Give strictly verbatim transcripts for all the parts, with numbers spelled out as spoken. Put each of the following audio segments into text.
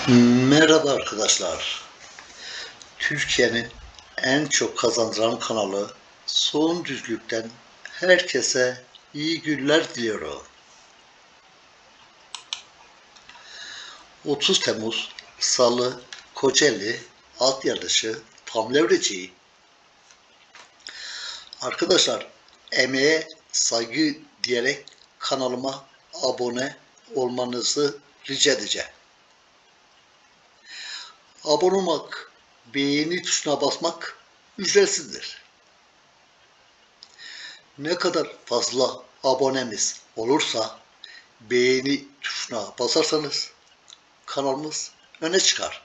Merhaba arkadaşlar. Türkiye'nin en çok kazandıran kanalı Son Düzlük'ten herkese iyi günler diliyorum. otuz Temmuz Salı Kocaeli at yarışı tam levreci. Arkadaşlar, emeğe saygı diyerek kanalıma abone olmanızı rica edeceğim. Abone olmak, beğeni tuşuna basmak ücretsizdir. Ne kadar fazla abonemiz olursa beğeni tuşuna basarsanız kanalımız öne çıkar.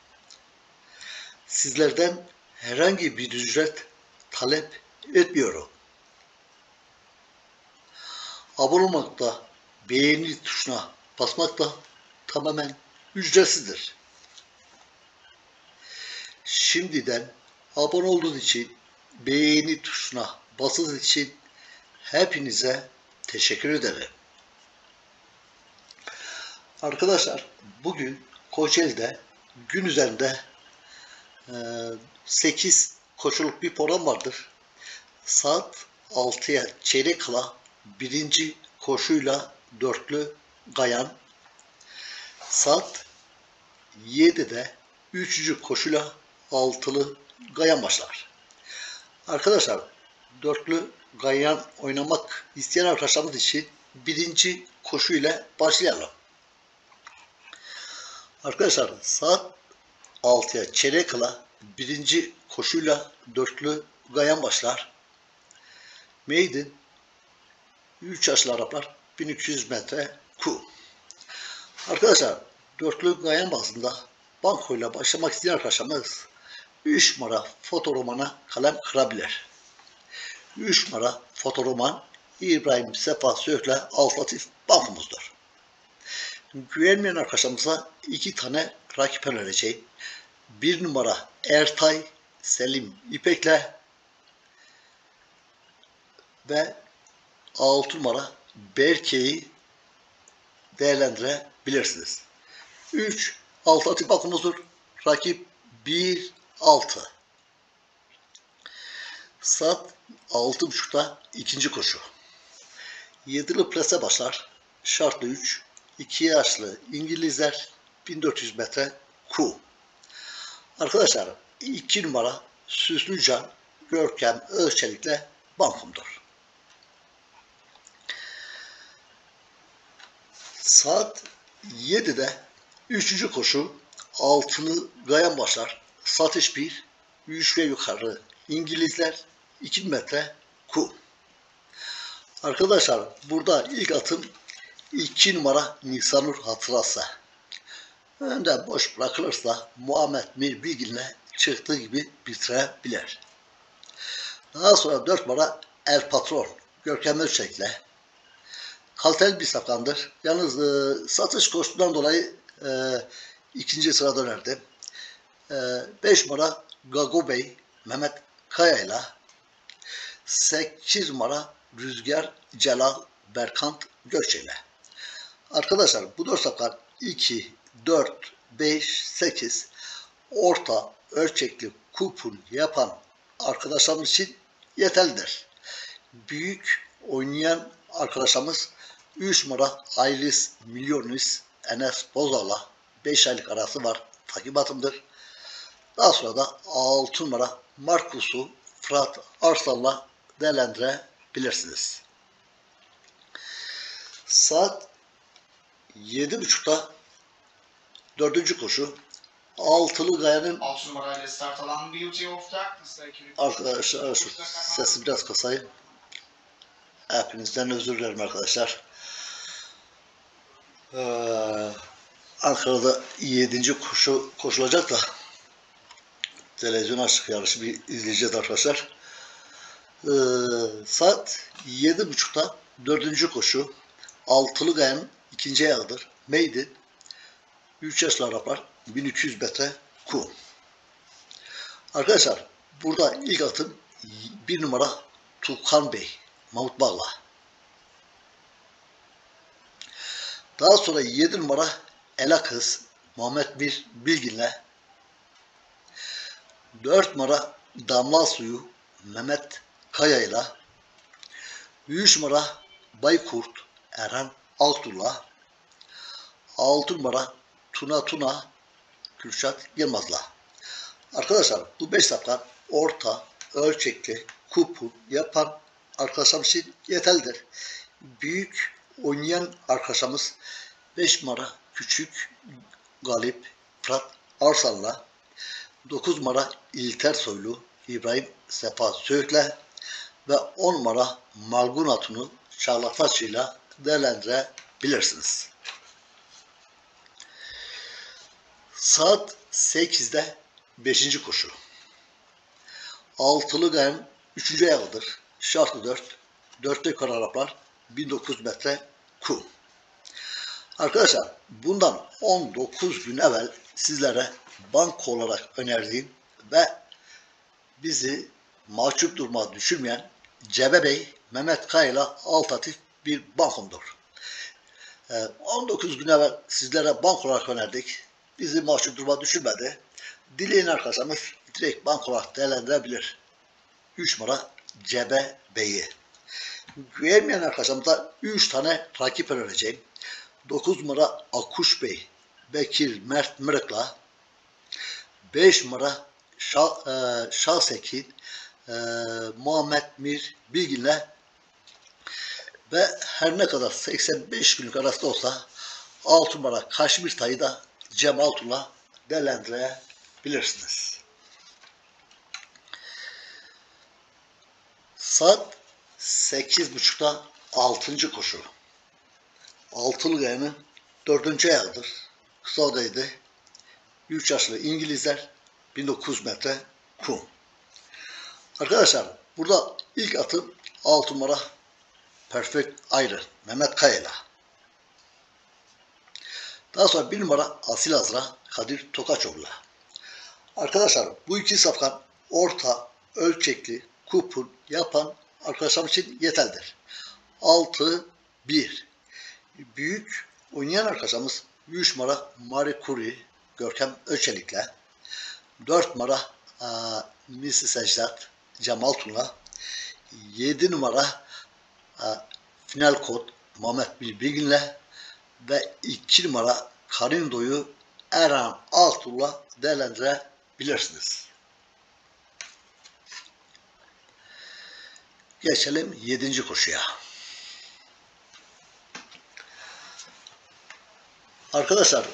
Sizlerden herhangi bir ücret talep etmiyorum. Abone olmak da beğeni tuşuna basmak da tamamen ücretsizdir. Şimdiden abone olduğunuz için, beğeni tuşuna basınız için hepinize teşekkür ederim. Arkadaşlar, bugün Kocaeli'de gün üzerinde sekiz koşuluk bir program vardır. Saat altıya çeyrek kala birinci koşuyla dörtlü Gayan, saat yedide üçüncü koşuyla altılı Gayan başlar. Arkadaşlar, dörtlü Gayan oynamak isteyen arkadaşlarımız için birinci koşu ile başlayalım. Arkadaşlar, saat altıya çeyrek kala birinci koşuyla dörtlü Gayan başlar. Maiden üç yaşlı Araplar bin iki yüz metre Ku. Arkadaşlar, dörtlü Gayan bazında bankoyla başlamak isteyen arkadaşlarımız üç numara fotoromana kalem kırabilir. üç numara fotoroman İbrahim Sefa Söğüt'le alternatif bankomuzdur. Güvenmeyen arkadaşlarımıza iki tane rakip önereceğim. bir numara Ertay Selim İpek'le ve altı numara Berke'yi değerlendirebilirsiniz. üç alternatif bankomuzdur. Rakip bir altı. Saat altı buçukta ikinci koşu. Yedili plase başlar. Şartlı üç. iki yaşlı İngilizler bin dört yüz metre Ku. Arkadaşlar, iki numara Süslücan Görkem Özçelik'le bankumdur. Saat yedide üçüncü koşu altılı Gayan başlar. Satış bir. üç ve yukarı İngilizler iki metre Ku. Arkadaşlar, burada ilk atım iki numara Nisanur Hatırası. Önde boş bırakılırsa Muhammed Mir Bilgin'le çıktığı gibi bitirebilir. Daha sonra dört numara El Patron Görkem Özçelik'le kaliteli bir safkandır. Yalnız e, satış koştuğundan dolayı e, ikinci sırada önerdim. E, beş numara Gago Bey Mehmet Kaya'yla, sekiz numara Rüzgar Celal Berkant Gökçe'yle. Arkadaşlar, bu dört safkan iki, dört, beş, sekiz orta ölçekli kupon yapan arkadaşlarımız için yeterlidir. Büyük oynayan arkadaşlarımız üç numara Aylis Milyonis Enes Bozal'la beş aylık arası var. Takip atımdır. Daha sonra da altı numara Markus'u Fırat Arslan'la değerlendirebilirsiniz. Saat yedi buçukta dördüncü koşu altılı Gayan'ın altı numarayla start alan Beauty of Darkness'la ekibi. Arkadaşlar, şu sesi biraz kısayım. Hepinizden özür dilerim arkadaşlar. Ee, Ankara'da yedinci koşu koşulacak da televizyon açık, yarışı bir izleyeceğiz arkadaşlar. Ee, saat yedi buçukta dördüncü koşu altılı Gayan'ın ikinci ayağıdır. Maiden üç yaşlı Araplar bin iki yüz metre Ku. Arkadaşlar, burada ilk atım bir numara Tukan Bey Mahmut Bağla. Daha sonra yedi numara Ela Kız Muhammed Mir Bilgin'le, dört numara Damla Suyu Mehmet Kaya'yla, üç numara Baykurt Erhan Altuğ'la, altı numara Tuna Tuna Kürşat Yılmaz'la. Arkadaşlar bu beş safkan orta ölçekli kupon yapan arkadaşlarımız için yeterlidir. Büyük oynayan arkadaşımız beş numara Küçük Galip Fırat Arsal'la, dokuz numara İlter Soylu İbrahim Sefa Söğüt'le ve on numara Malgun Hatun'u Çağlataç'ıyla değerlendirebilirsiniz. Saat sekizde beşinci koşu. Altılı gayanın üçüncü ayağıdır. Şartlı dört. Dörtte yukarı Araplar bin dokuz yüz metre kum. Arkadaşlar bundan on dokuz gün evvel sizlere banko olarak önerdiğim ve bizi mahcup duruma düşürmeyen Cebe Bey Mehmet Kaya'yla alternatif bir bankomdur. on dokuz gün evvel sizlere banko olarak önerdik. Bizi mahcup duruma düşürmedi. Dileyen arkadaşlarımız direkt banko olarak değerlendirebilir. üç numara Cebe Bey'i. Güvenmeyen arkadaşlarımıza üç tane rakip önereceğim. dokuz numara Akuş Bey Bekir Mert Mırık'la, beş numara Şah, e, Şahsekin e, Muhammed Mir Bilgin'le ve her ne kadar seksen beş günlük arasında olsa altı numara Kaşmir Tay'ı da Cem Altun'la değerlendirebilirsiniz. Saat sekiz buçukta altıncı koşu. Altılı gayanın dördüncü ayağıdır. Kısa odaydı. üç yaşlı İngilizler bin dokuz yüz metre kum. Arkadaşlar burada ilk atım altı numara Perfect Iron Mehmet Kaya'yla. Daha sonra bir numara Asil Azra Kadir Tokaçoğlu'la. Arkadaşlar bu iki safkan orta ölçekli kupon yapan arkadaşlarım için yeterlidir. altı bir. Büyük oynayan arkadaşımız üç numara Marie Curie Görkem Öçelik'le, dört numara Misi Secdat Cemal Tun'la, yedi numara a, Final Kod Muhammed Bilgin'le ve iki numara Karindo'yu Erhan Altuğ'la değerlendirebilirsiniz. Geçelim yedinci koşuya. Arkadaşlar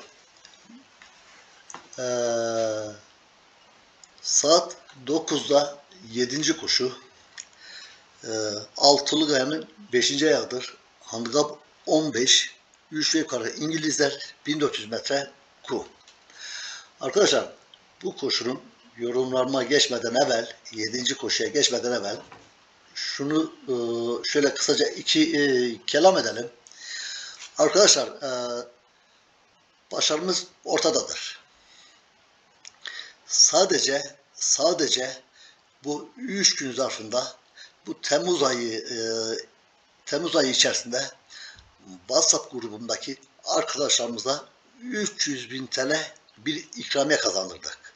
ee, saat dokuzda yedinci koşu. E, altılı gayanın beşinci ayağıdır. Handikap on beş. üç ve yukarı İngilizler bin dört yüz metre kum. Arkadaşlar bu koşunun yorumlarıma geçmeden evvel, yedinci koşuya geçmeden evvel şunu e, şöyle kısaca iki e, kelam edelim. Arkadaşlar e, başarımız ortadadır. Sadece sadece bu üç gün zarfında bu Temmuz ayı e, Temmuz ayı içerisinde WhatsApp grubundaki arkadaşlarımıza üç yüz bin T L bir ikramiye kazandırdık.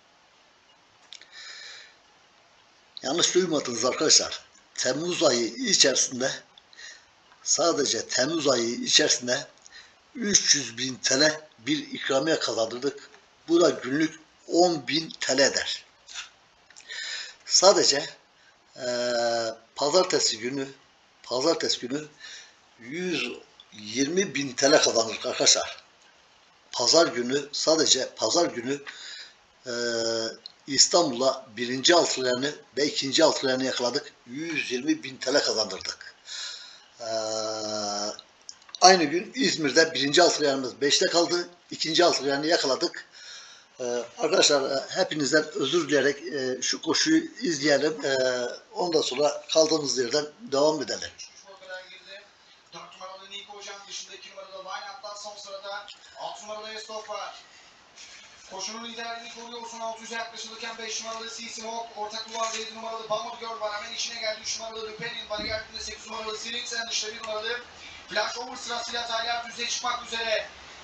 Yanlış duymadınız arkadaşlar. Temmuz ayı içerisinde sadece Temmuz ayı içerisinde üç yüz bin T L bir ikramiye kazandırdık. Bu da günlük on bin T L eder. Sadece e, pazartesi günü pazartesi günü yüz yirmi bin T L kazandık arkadaşlar. Pazar günü sadece pazar günü e, İstanbul'a birinci altılarını ve ikinci altılarını yakaladık. yüz yirmi bin T L kazandırdık. E, aynı gün İzmir'de birinci altılarımız beşte kaldı. İkinci altılarını yakaladık. Ee, arkadaşlar hepinizden özür dileyerek e, şu koşuyu izleyelim. E, ondan sonra kaldığımız yerden devam edelim. dört numaralı Niko Hocam dışında iki numaralı line-up'tan son sırada altı numaralı Estok var. Koşunun liderliğini koruyorsun. altı yüze yaklaşılırken beş numaralı Sisi Hawk, orta kulvarda yedi numaralı Bamur Gör var. Hemen içine geldi üç numaralı Lüpenin. Bariyerinde sekiz numaralı Silinsen, dışta bir numaralı Flash Over sırasıyla Tayyar düzeye çıkmak üzere.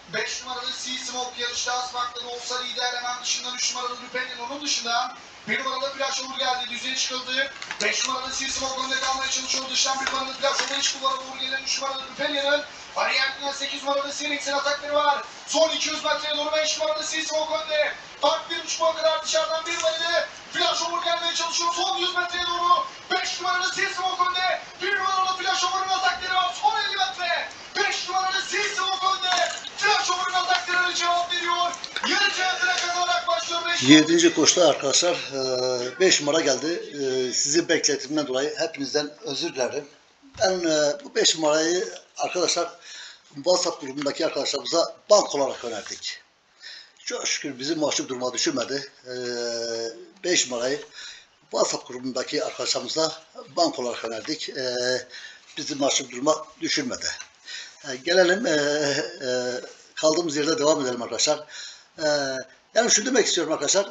beş numaralı Sea Smoke yarışta az farklı da olsa lider. Hemen dışından üç numaralı Dupelin. Onun dışında bir numaralı Flash Over geldi. Düzeye çıkıldı. beş numaralı Sea Smoke önde kalmaya çalışıyor. Dıştan bir numaralı Flash Over iç kulvara doğru gelen üç numaralı Dupelin'in bariyerinden sekiz numaralı Sinix'in atakları var. Son iki yüz metreye doğru beş numaralı Sea Smoke önde. Fark bir buçuk puan kadar dışarıdan bir numaralı Flash Over gelmeye çalışıyor. Son yüz metreye doğru beş numaralı Sea Smoke önde. bir numaralı Flash Over'ın atakları var. Son elli metre. beş numaralı Sea Smoke önde. Flash Over'ın ataklarına cevap veriyor. Yarı cihazına kazanarak başlıyor. yedinci koşuda arkadaşlar beş numara geldi. Sizi bekletimden dolayı hepinizden özür dilerim. Ben bu beş numarayı arkadaşlar WhatsApp grubundaki arkadaşlarımıza bank olarak önerdik. Çok şükür bizi mahcup duruma düşürmedi. beş numarayı WhatsApp grubundaki arkadaşlarımıza bank olarak önerdik. Bizi mahcup duruma düşürmedi. Gelelim kaldığımız yerde devam edelim arkadaşlar. Yani şu demek istiyorum arkadaşlar.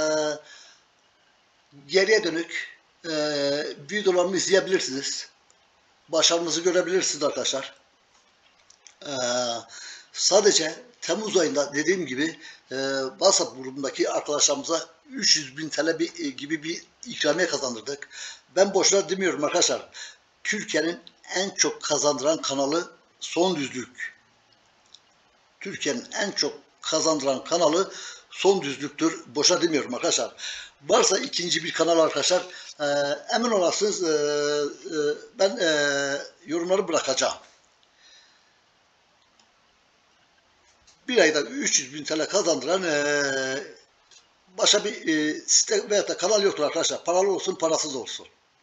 Geriye dönük videolarımı izleyebilirsiniz. Başarımızı görebilirsiniz arkadaşlar. Sadece Temmuz ayında dediğim gibi WhatsApp grubundaki arkadaşlarımıza üç yüz bin T L gibi bir ikramiye kazandırdık. Ben boşuna demiyorum arkadaşlar. Türkiye'nin en çok kazandıran kanalı Son Düzlük. Türkiye'nin en çok kazandıran kanalı Son Düzlüktür. Boşa demiyorum arkadaşlar. Varsa ikinci bir kanal arkadaşlar e, emin olasınız e, e, ben e, yorumları bırakacağım. Bir ayda üç yüz bin T L kazandıran e, başka bir e, site veya da kanal yoktur arkadaşlar. Paralı olsun, parasız olsun.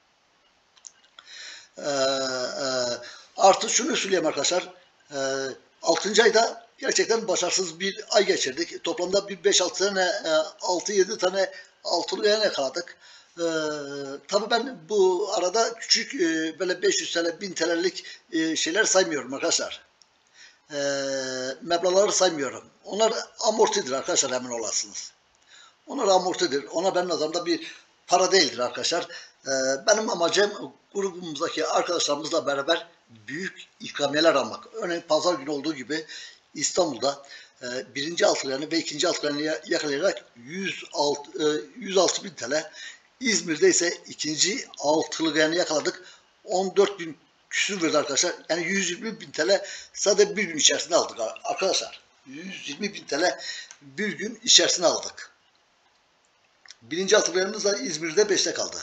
E, e, artı şunu söyleyeyim arkadaşlar. E, altıncı ayda gerçekten başarısız bir ay geçirdik. Toplamda bir beş altı tane, altı yedi tane altılı yan yakaladık. Ee, tabii ben bu arada küçük e, böyle beş yüz T L, bin T L'lik e, şeyler saymıyorum arkadaşlar. E, meblağları saymıyorum. Onlar amortidir arkadaşlar, emin olasınız. Onlar amortidir. Ona benim nazarımda bir para değildir arkadaşlar. E, benim amacım grubumuzdaki arkadaşlarımızla beraber büyük ikramiyeler almak. Örneğin pazar günü olduğu gibi İstanbul'da e, birinci altılarını ve ikinci altılarını yakalayarak yüz altı bin T L. İzmir'de ise ikinci altılılarını yakaladık. on dört bin küsur verdi arkadaşlar. Yani yüz yirmi bin T L sadece bir gün içerisinde aldık arkadaşlar. yüz yirmi bin T L bir gün içerisinde aldık. Birinci altılarımız da İzmir'de beşte kaldı.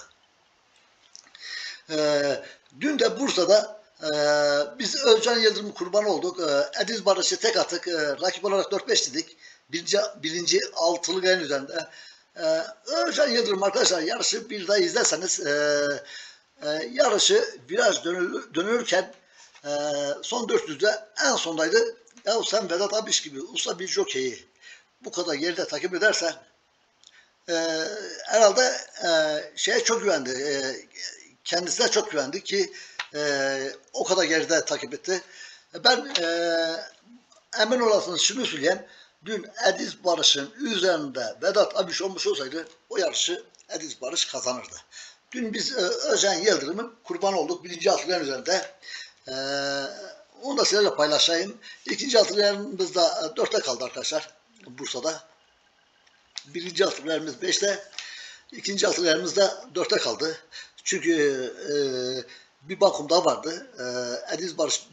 E, dün de Bursa'da Ee, biz Özcan Yıldırım kurban olduk. Ee, Ediz Barış'ı tek attık. Ee, rakip olarak dört beş dedik. Birinci, birinci altılı gen üzerinde. Ee, Özcan Yıldırım arkadaşlar yarışı bir daha izlerseniz e, e, yarışı viraj dönül, dönülürken e, son dört yüzde en sondaydı. Ya sen Vedat Abiş gibi usta bir jokeyi bu kadar geride takip edersen e, herhalde e, şeye çok güvendi. E, kendisine çok güvendi ki Ee, o kadar geride takip etti. Ben e, emin olasınız şunu söyleyeyim. Dün Ediz Barış'ın üzerinde Vedat Abiş olmuş olsaydı o yarışı Ediz Barış kazanırdı. Dün biz e, Özcan Yıldırım'ın kurban olduk. Birinci altıların üzerinde. E, onu da sizlerle paylaşayım. İkinci altılarımız da dörtte kaldı arkadaşlar. Bursa'da. Birinci altılarımız beşte. İkinci altılarımız da dörtte kaldı. Çünkü e, bir bankum daha vardı. Ee, Ediz Barış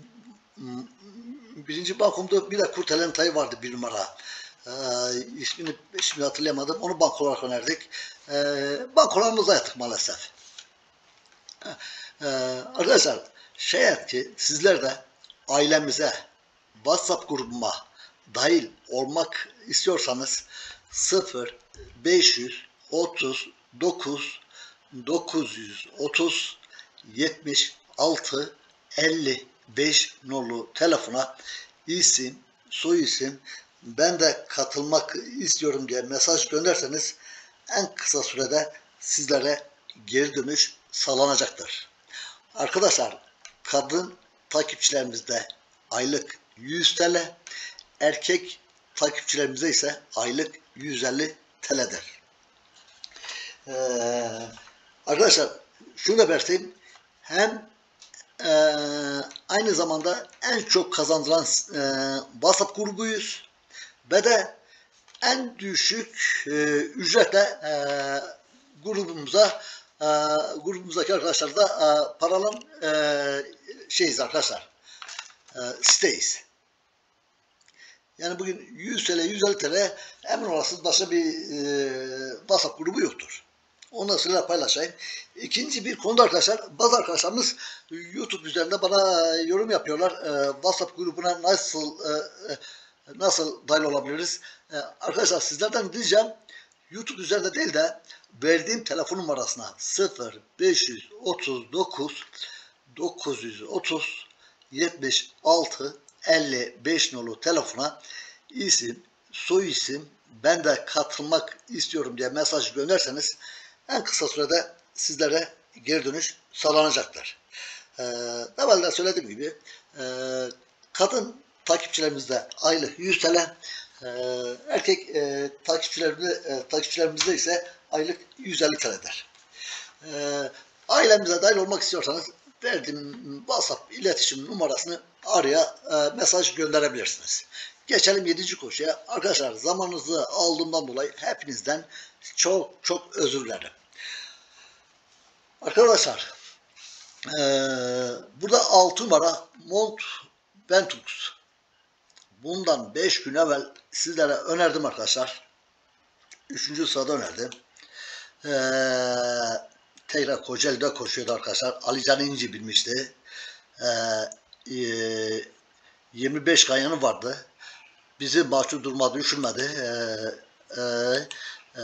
birinci bankumda bir de Kurtelen Tayı vardı bir numara. Ee, ismini şimdi hatırlayamadım. Onu bank olarak önerdik. Ee, bankolarımıza yattık maalesef. Ee, arkadaşlar şayet ki sizler de ailemize WhatsApp grubuma dahil olmak istiyorsanız sıfır beş yüz otuz dokuz dokuz yüz otuz yetmiş altı elli beş nolu telefona isim, soy isim, ben de katılmak istiyorum diye mesaj gönderseniz en kısa sürede sizlere geri dönüş sağlanacaktır. Arkadaşlar kadın takipçilerimizde aylık yüz T L, erkek takipçilerimizde ise aylık yüz elli T L'dir. Ee, arkadaşlar şunu da belirteyim. Hem e, aynı zamanda en çok kazandıran e, WhatsApp grubuyuz ve de en düşük e, ücretle e, grubumuza e, grubumuzdaki arkadaşlar da e, paralan e, şeyiz arkadaşlar, e, siteyiz. Yani bugün yüz TL, yüz elli TL emin olasınız başka bir e, WhatsApp grubu yoktur. Onu sizinle paylaşayım. İkinci bir konuda arkadaşlar, bazı arkadaşlarımız YouTube üzerinde bana yorum yapıyorlar. E, WhatsApp grubuna nasıl e, e, nasıl dahil olabiliriz? E, arkadaşlar sizlerden diyeceğim, YouTube üzerinde değil de verdiğim telefon numarasına sıfır beş otuz dokuz dokuz yüz otuz yetmiş altı elli beş nolu telefona isim, soy isim, ben de katılmak istiyorum diye mesaj gönderseniz en kısa sürede sizlere geri dönüş sağlanacaktır. Ee, evvelden söylediğim gibi e, kadın takipçilerimizde aylık yüz TL, e, erkek e, takipçilerimizde, e, takipçilerimizde ise aylık yüz elli TL'dir. E, ailemize dahil olmak istiyorsanız verdiğim WhatsApp iletişim numarasını araya e, mesaj gönderebilirsiniz. Geçelim yedinci koşuya. Arkadaşlar zamanınızı aldığımdan dolayı hepinizden çok çok özür dilerim. Arkadaşlar e, burada altı numara Mont Ventoux. Bundan beş gün evvel sizlere önerdim arkadaşlar. Üçüncü sırada önerdim. Eee tekrar Kocaeli'de koşuyordu arkadaşlar. Ali Can İnci bilmişti. Ee, e, yirmi beş ganyanı vardı. Bizi mahcup duruma düşürmedi. Ee, e,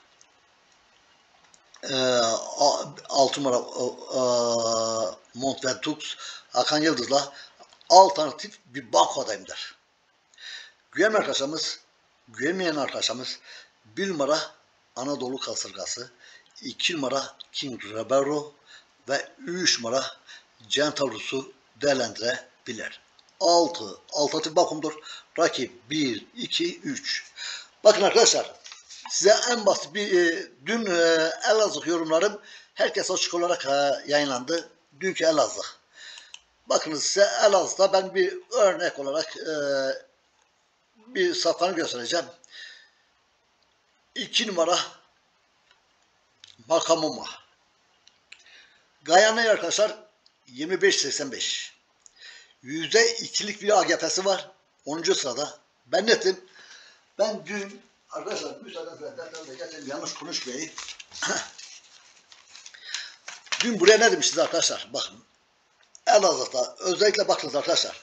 e, altı numara e, Mont Ventoux Hakan Yıldız'la alternatif bir banko adayımdır. Güvenmeyen arkadaşımız, güvenmeyen arkadaşımız bir numara Anadolu Kasırgası, iki numara King Ribeiro ve üç numara Centaurus'u değerlendirebilir. altı alternatif bakımdır. Rakip bir, iki, üç. Bakın arkadaşlar, size en basit bir e, dün e, Elazığ yorumlarım herkes açık olarak e, yayınlandı. Dünkü Elazığ. Bakınız size Elazığ'da ben bir örnek olarak e, bir safkanı göstereceğim. iki numara Makamuma. Gayane arkadaşlar yirmi beş seksen beş. Yüzde ikilik bir A G F'si var. onuncu sırada. Ben netim. Ben dün arkadaşlar müsaadenizle defterle geçelim, yanlış konuşmayayım. Dün buraya ne demiştiniz arkadaşlar? Bakın. Elazığ'da özellikle bakınız arkadaşlar.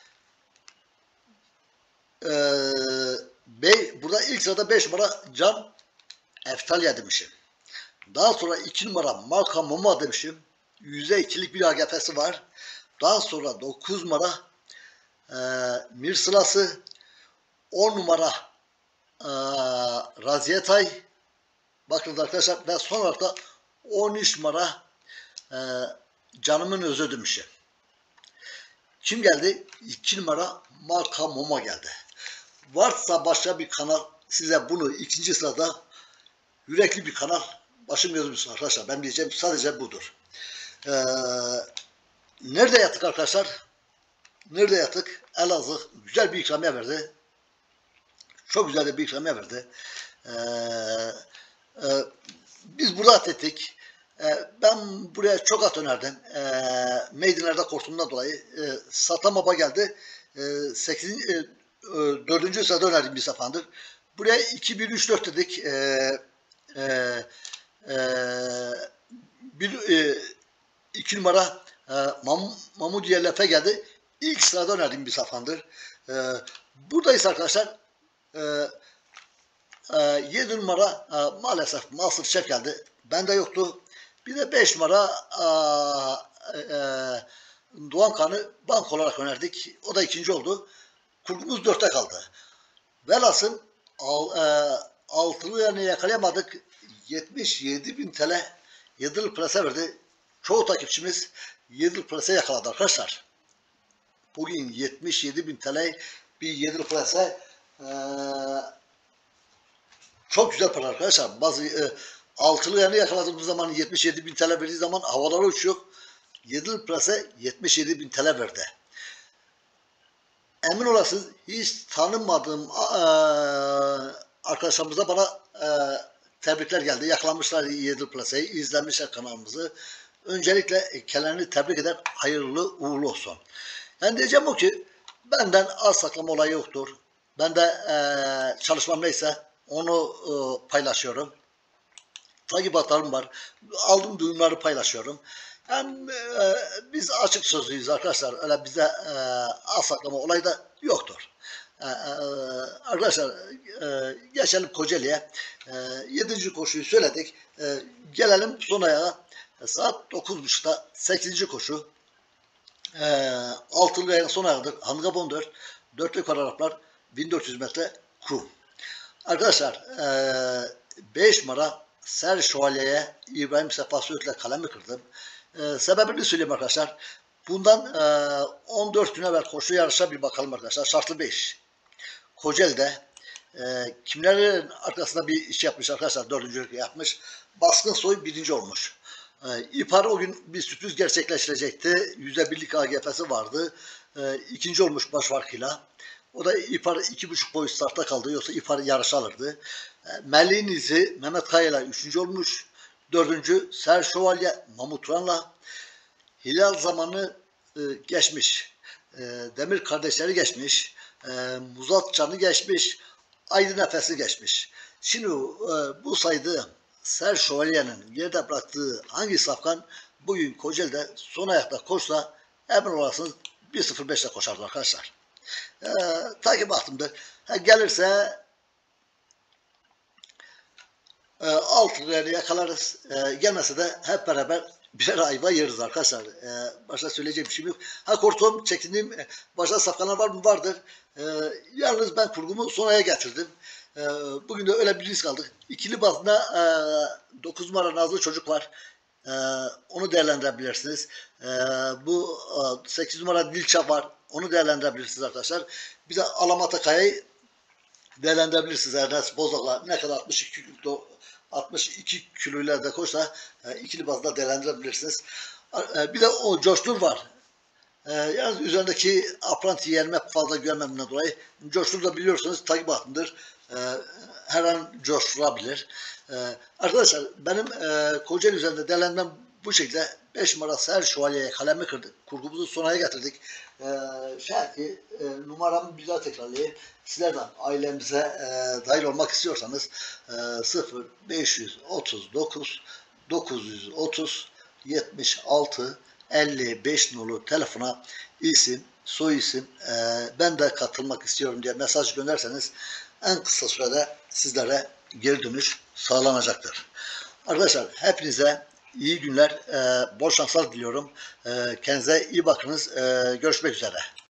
Ee, bey, burada ilk sırada beş numara Can Eftalya demişim. Daha sonra iki numara Marka Moma demişim. yüzde ikilik bir A G F'si var. Daha sonra dokuz numara e, Mirsılası, on numara e, Raziyetay. Bakın arkadaşlar ve son olarak da on üç numara e, Canımın Özü demişim. Kim geldi? iki numara Marka Moma geldi. Varsa başka bir kanal size bunu ikinci sırada yürekli bir kanal başım gözümüzün arkadaşlar. Ben diyeceğim sadece budur. Ee, nerede yattık arkadaşlar? Nerede yattık? Elazığ güzel bir ikramiye verdi. Çok güzel de bir ikramiye verdi. Ee, e, biz burada at ettik. Ee, ben buraya çok at önerdim. Ee, Meydinler'de korktuğumdan dolayı e, Satamaba geldi. E, sekizinci, e, dördüncü sırada önerdiğim bir safandır. Buraya iki bir üç dört dedik. Ee, e, e, bir, e, iki numara e, Mam, Mamudiye Lefe geldi. İlk sırada önerdiğim bir safandır. E, buradayız arkadaşlar. E, e, yedi numara e, maalesef Masterchef geldi. Bende yoktu. Bir de beş numara e, e, Doğan Kan'ı bank olarak önerdik. O da ikinci oldu. Kurgumuz dörtte kaldı. Velhasıl al, e, altılı yani yakalayamadık. yetmiş yedi bin T L yedili plase verdi. Çoğu takipçimiz yedili plase yakaladı arkadaşlar. Bugün yetmiş yedi bin T L bir yedili plase e, çok güzel para arkadaşlar. Bazı e, altılı yani yakaladığımız zaman yetmiş yedi bin T L verdiği zaman havalara uçuyor. Yedili plase yetmiş yedi bin T L verdi. Emin olasınız hiç tanımadığım e, arkadaşlarımıza bana e, tebrikler geldi. Yakalamışlar Yedili plaseyi, izlemişler kanalımızı. Öncelikle kendilerini tebrik eder, hayırlı uğurlu olsun. Yani diyeceğim o ki benden az saklama olayı yoktur. Ben de e, çalışmam neyse onu e, paylaşıyorum. Takibatlarım var. Aldığım duyumları paylaşıyorum. Yani e, biz açık sözlüyüz arkadaşlar. Öyle bize e, az saklama olayı da yoktur. E, e, arkadaşlar e, geçelim Kocaeli'ye. E, yedinci koşuyu söyledik. E, gelelim son ayağa. E, saat dokuz buçukta sekizinci koşu. E, altılı ayağın son ayağıdır. Handikap on dört. Dörtlü kararaplar bin dört yüz metre kum. Arkadaşlar e, beş numara Ser Şövalye'ye İbrahim Sefa Söğüt'le kalemi kırdım. E, sebebini söyleyeyim arkadaşlar. Bundan e, on dört gün evvel koşu yarışa bir bakalım arkadaşlar. Şartlı beş. Kocaeli'de e, kimlerin arkasında bir iş yapmış arkadaşlar. Dördüncülük yapmış. Baskın Soy birinci olmuş. E, İpar o gün bir sürpriz gerçekleştirecekti. yüzde birlik A G F'si vardı. E, ikinci olmuş baş farkıyla. O da İpar iki buçuk boy startta kaldı. Yoksa İpar yarış alırdı. E, Melih'in izi Mehmet Kaya'yla üçüncü olmuş. Dördüncü Ser Şövalye Mahmut Turan'la. Hilal zamanı e, geçmiş. E, Demir kardeşleri geçmiş. E, Muzat Can'ı geçmiş. Aydın Efes'i geçmiş. Şimdi e, bu sayıda Ser Şövalye'nin geride bıraktığı hangi safkan bugün Kocaeli'de son ayakta koşsa emin olasınız bir sıfır beşle koşardı arkadaşlar. E, takip baktımdır. Ha, gelirse e, alt liraya yakalarız. E, gelmese de hep beraber birer ayva yeriz arkadaşlar. E, başta söyleyeceğim bir şey yok. Ha korktuğum, çekindiğim e, başta safkanlar var mı? Vardır. E, yalnız ben kurgumu son aya getirdim. E, bugün de öyle bir risk aldık. İkili bazında e, dokuz numara Nazlı Çocuk var. E, onu değerlendirebilirsiniz. E, bu e, sekiz numara Dilçap var. Onu değerlendirebilirsiniz arkadaşlar. Bir de Alamata Kaya'yı değerlendirebilirsiniz. Ernest Bozok'la ne kadar altmış iki kilo altmış iki kiloyla da koşsa e, ikili bazda değerlendirebilirsiniz. E, bir de o Coştur var. E, yalnız üzerindeki apranti yerime fazla güvenmemden dolayı Coştur da biliyorsunuz takip altındır. E, her an coşturabilir. E, arkadaşlar benim e, Kocaeli üzerinde değerlendirmem bu şekilde. beş numara Ser Şövalye'ye kalemi kırdık. Kurgumuzu sonaya getirdik. E, şayet e, numaramı bir daha tekrarlayayım. Sizlerden ailemize e, dahil olmak istiyorsanız e, sıfır beş otuz dokuz dokuz yüz otuz yetmiş altı elli beş nolu telefona isim, soy isim e, ben de katılmak istiyorum diye mesaj gönderseniz en kısa sürede sizlere geri dönüş sağlanacaktır. Arkadaşlar hepinize iyi günler, e, bol şanslar diliyorum. E, kendinize iyi bakınız. E, görüşmek üzere.